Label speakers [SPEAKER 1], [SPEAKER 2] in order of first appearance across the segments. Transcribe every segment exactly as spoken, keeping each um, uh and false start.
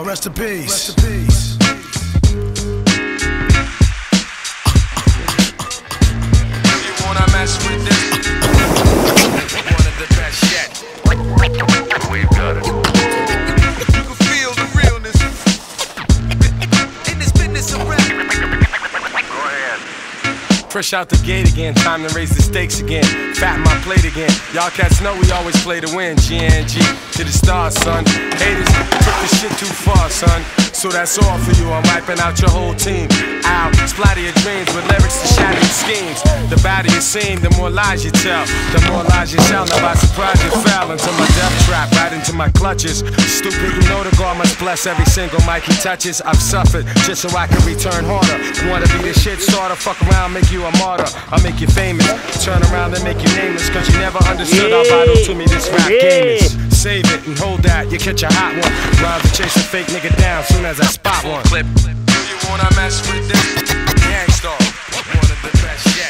[SPEAKER 1] rest in peace. Rest in peace.
[SPEAKER 2] You wanna mess with this? One of the best yet. We've got it. You can feel the realness in this business of rap. Go ahead.
[SPEAKER 3] Fresh out the gate again, time to raise the stakes again. Fatten my plate again. Y'all cats know we always play to win. G N G to the stars, son. Haters took the shit too far, son. So that's all for you. I'm wiping out your whole team. Ow, splatter your dreams with lyrics to shatter your schemes. The badder you seem, the more lies you tell. The more lies you tell. Now by surprise you fell into my death trap, right into my clutches. Stupid, you know the God must bless every single mic he touches. I've suffered just so I can return harder. Wanna be the shit starter? Fuck around, make you a martyr. I'll make you famous. Turn around and make you nameless. Cause you never understood how vital to me this rap game is. Save it and hold that, you catch a hot one. Rhymes to chase a fake nigga down soon as I spot one.
[SPEAKER 2] Clip. Do you wanna mess with this? Gangstar, one of the best yet.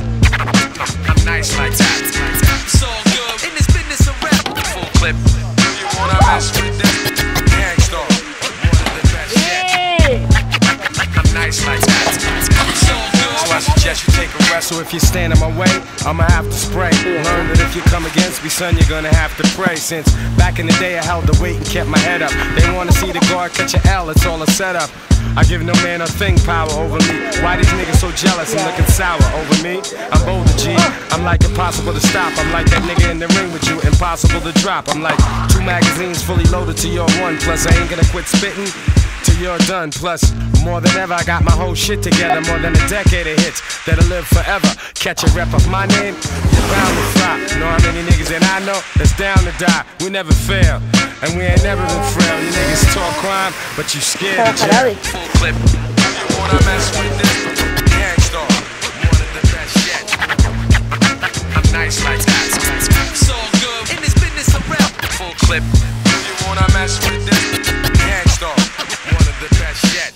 [SPEAKER 2] I'm nice like that. It's all good in this business of rap. Full clip. Do you wanna mess with this? Gangstar, one of the best yet. I'm nice like that. It's all good.
[SPEAKER 3] So I suggest you take a rest. So if you stand in my way, I'ma have to spray. Learn that if you come against me, son, you're gonna have to pray. Since back in the day I held the weight and kept my head up. They wanna see the guard catch an L, it's all a setup. I give no man a thing power over me. Why these niggas so jealous and looking sour over me? I'm bolder, G. I'm like impossible to stop. I'm like that nigga in the ring with you, impossible to drop. I'm like two magazines fully loaded to your one. Plus I ain't gonna quit spitting till you're done. Plus, more than ever, I got my whole shit together. More than a decade of hits that'll live forever. Catch a rep of my name, you're bound to flop. Know how many niggas that I know that's down to die. We never fail, and we ain't never been frail. You niggas talk crime, but you scared to jail.
[SPEAKER 2] Full clip. You wanna mess with this? Gangstar, one of the best yet. I'm nice like that. It's all good in this business of rap. Full clip. You wanna mess with this? Gangstar, one of the best yet.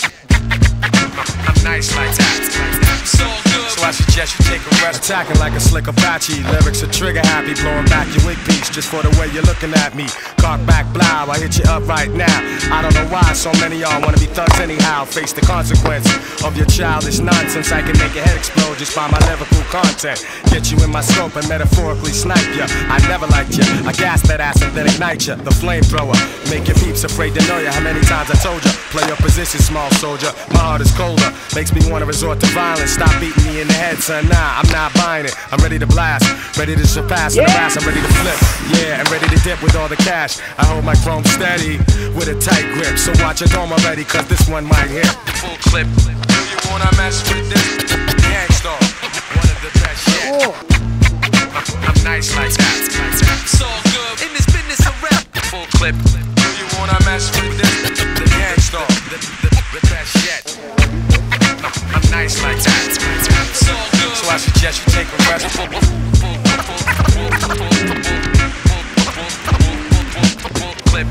[SPEAKER 2] I'm nice like that. It's all good.
[SPEAKER 3] So I suggest you take a rest. Attacking like a slick Apache. Lyrics are trigger happy. Blowing back your wig piece just for the way you're looking at me. Cock back, blow, I hit you up right now. I don't know why so many y'all wanna be thugs anyhow. Face the consequence of your childish nonsense. I can make your head explode just by my lyrical content. Get you in my scope and metaphorically snipe ya. I never liked ya. I gas that ass and then ignite ya. The flamethrower. Make your peeps afraid to know ya. How many times I told ya? Play your position, small soldier. My heart is colder. Makes me wanna resort to violence. Stop beating me in the head, son. Nah, I'm not buying it. I'm ready to blast. Ready to surpass yeah. the rest. I'm ready to flip. Yeah, I'm ready to dip with all the cash. I hold my chrome steady with a tight grip. So watch your dome already, cause this one might hit.
[SPEAKER 2] Full clip. Do you wanna mess with this? Gangstar, one of the best yet. I'm nice like that. It's all good in this business of rap. Full clip. Do you wanna mess with this? The Gangstar, the, the, the best yet. I'm nice like that. It's all good.
[SPEAKER 3] So I suggest you take a rest.
[SPEAKER 2] Full, full, full, full, full, full, clip.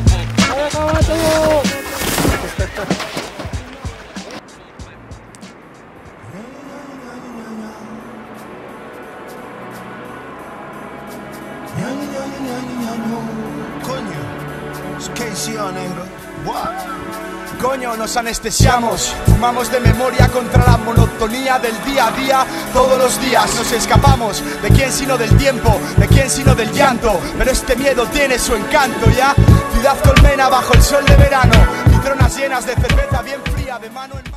[SPEAKER 1] Coño, es que sí, negro. What? Coño, nos anestesiamos, fumamos de memoria contra la monotonía del día a día. Todos los días nos escapamos, ¿de quién sino del tiempo? ¿De quién sino del llanto? Pero este miedo tiene su encanto, ¿ya? Ciudad colmena bajo el sol de verano, litronas llenas de cerveza bien fría de mano en